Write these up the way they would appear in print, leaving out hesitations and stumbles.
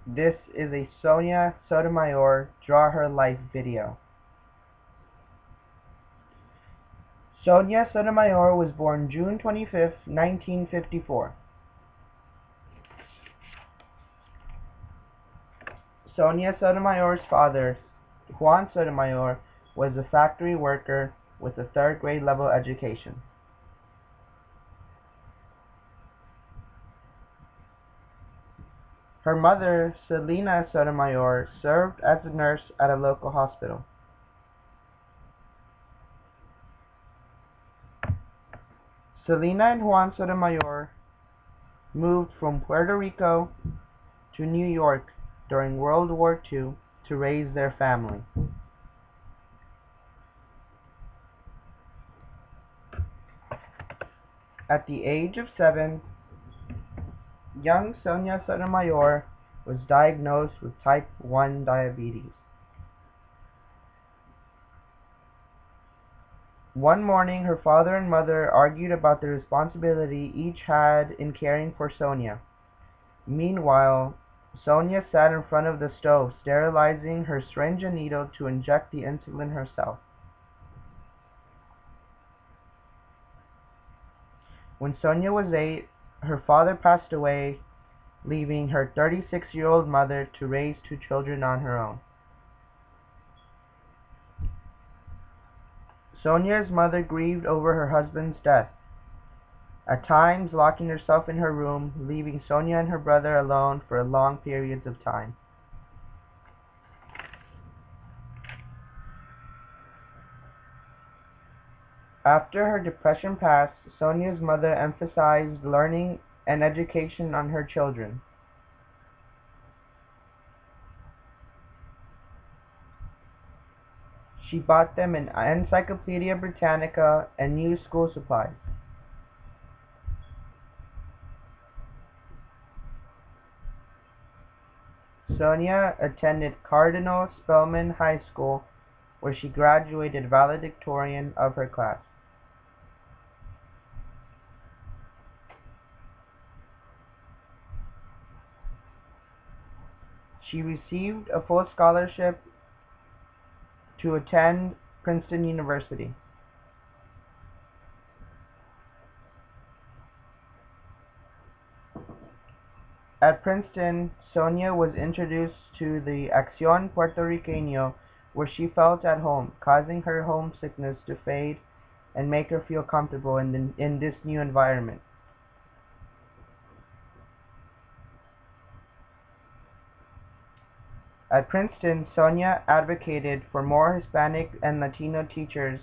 This is a Sonia Sotomayor Draw Her Life video. Sonia Sotomayor was born June 25, 1954. Sonia Sotomayor's father, Juan Sotomayor, was a factory worker with a third-grade level education. Her mother, Selena Sotomayor, served as a nurse at a local hospital. Selena and Juan Sotomayor moved from Puerto Rico to New York during World War II to raise their family. At the age of 7, young Sonia Sotomayor was diagnosed with type 1 diabetes. One morning, her father and mother argued about the responsibility each had in caring for Sonia. Meanwhile, Sonia sat in front of the stove, sterilizing her syringe and needle to inject the insulin herself. When Sonia was 8, her father passed away, leaving her 36-year-old mother to raise 2 children on her own. Sonia's mother grieved over her husband's death, at times locking herself in her room, leaving Sonia and her brother alone for long periods of time. After her depression passed, Sonia's mother emphasized learning and education on her children. She bought them an Encyclopedia Britannica and new school supplies. Sonia attended Cardinal Spellman High School, where she graduated valedictorian of her class. She received a full scholarship to attend Princeton University. At Princeton, Sonia was introduced to the Acción Puertorriqueño, where she felt at home, causing her homesickness to fade and make her feel comfortable in this new environment. At Princeton, Sonia advocated for more Hispanic and Latino teachers.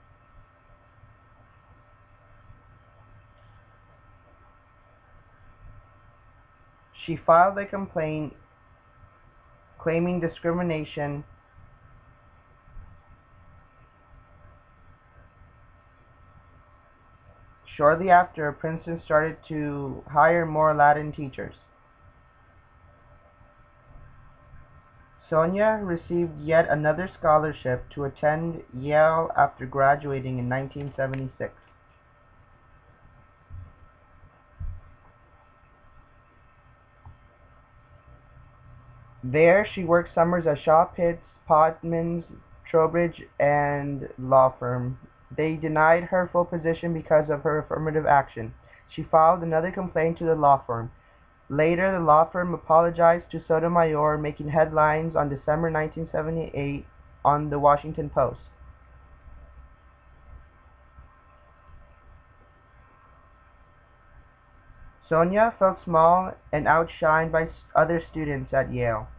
She filed a complaint claiming discrimination. Shortly after, Princeton started to hire more Latin teachers. Sonia received yet another scholarship to attend Yale after graduating in 1976. There, she worked summers at Shaw Pitts, Potmans, Trowbridge, and law firm. They denied her full position because of her affirmative action. She filed another complaint to the law firm. Later, the law firm apologized to Sotomayor, making headlines on December 1978 on the Washington Post. Sonia felt small and outshined by other students at Yale.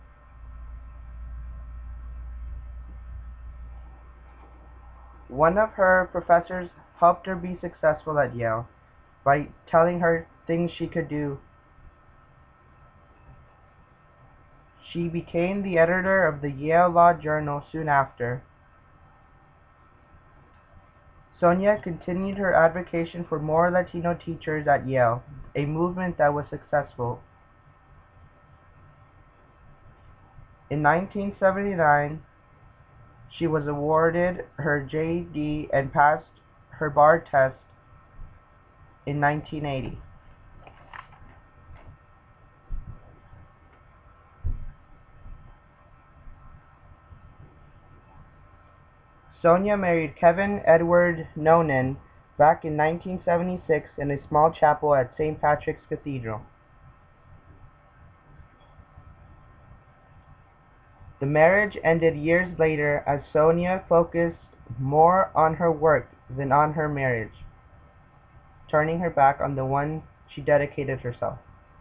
One of her professors helped her be successful at Yale by telling her things she could do. She became the editor of the Yale Law Journal soon after. Sonia continued her advocacy for more Latino teachers at Yale, a movement that was successful. In 1979, she was awarded her JD and passed her bar test in 1980. Sonia married Kevin Edward Noonan back in 1976 in a small chapel at St. Patrick's Cathedral. The marriage ended years later as Sonia focused more on her work than on her marriage, turning her back on the one she dedicated herself.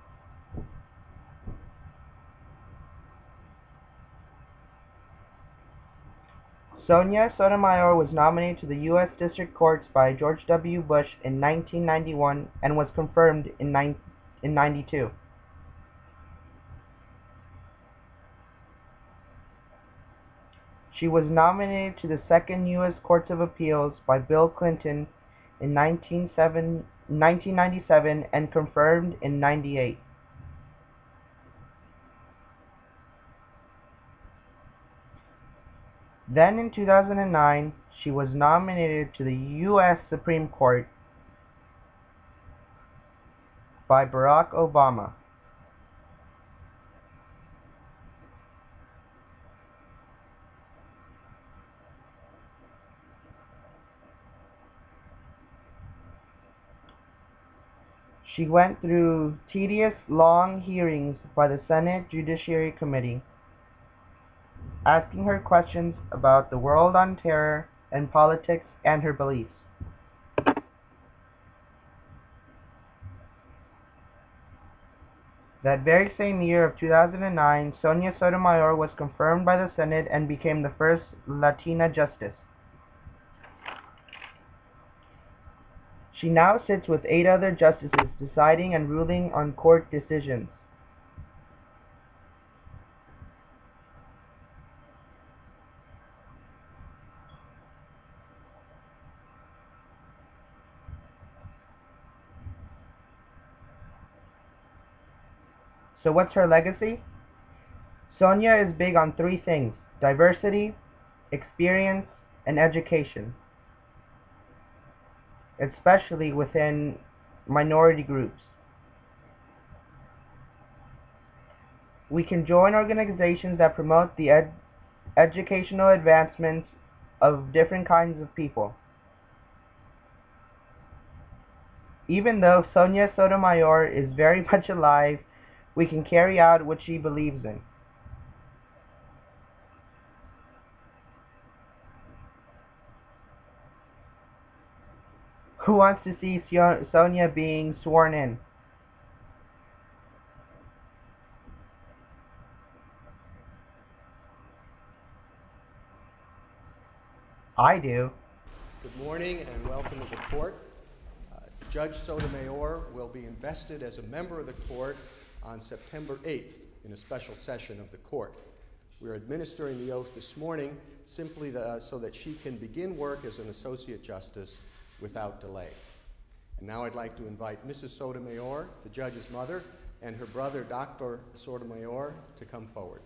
Sonia Sotomayor was nominated to the U.S. District Courts by George W. Bush in 1991 and was confirmed in 1992. She was nominated to the Second U.S. Court of Appeals by Bill Clinton in 1997 and confirmed in 1998. Then in 2009, she was nominated to the U.S. Supreme Court by Barack Obama. She went through tedious, long hearings by the Senate Judiciary Committee, asking her questions about the world on terror and politics and her beliefs. That very same year of 2009, Sonia Sotomayor was confirmed by the Senate and became the first Latina justice. She now sits with 8 other justices deciding and ruling on court decisions. So what's her legacy? Sonia is big on 3 things: diversity, experience, and education, especially within minority groups. We can join organizations that promote the educational advancements of different kinds of people. Even though Sonia Sotomayor is very much alive, we can carry out what she believes in. Who wants to see Sonia being sworn in? I do. Good morning and welcome to the court. Judge Sotomayor will be invested as a member of the court on September 8th in a special session of the court. We are administering the oath this morning simply so that she can begin work as an Associate Justice without delay. And now I'd like to invite Mrs. Sotomayor, the judge's mother, and her brother, Dr. Sotomayor, to come forward.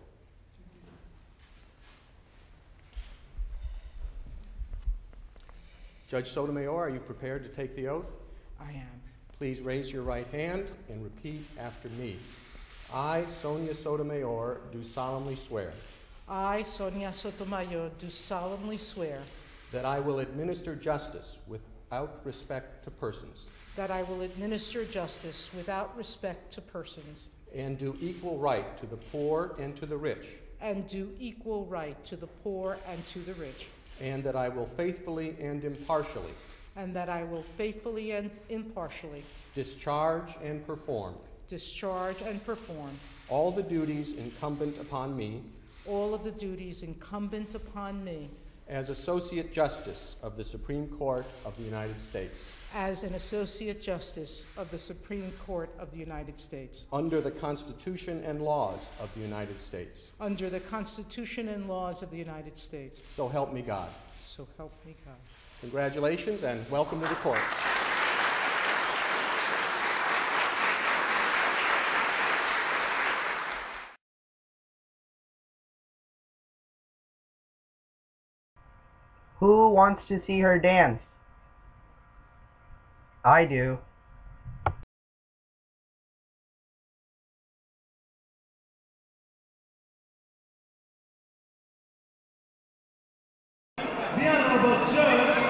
Judge Sotomayor, are you prepared to take the oath? I am. Please raise your right hand and repeat after me. I, Sonia Sotomayor, do solemnly swear I, Sonia Sotomayor, do solemnly swear that I will administer justice without respect to persons that I will administer justice without respect to persons and do equal right to the poor and to the rich, and do equal right to the poor and to the rich, and that I will faithfully and impartially and that I will faithfully and impartially discharge and perform all the duties incumbent upon me all of the duties incumbent upon me as Associate Justice of the Supreme Court of the United States, as an Associate Justice of the Supreme Court of the United States, under the Constitution and laws of the United States. under the Constitution and laws of the United States. So help me God. So help me God. Congratulations and welcome to the court. Who wants to see her dance? I do. Bien. Honorable Judge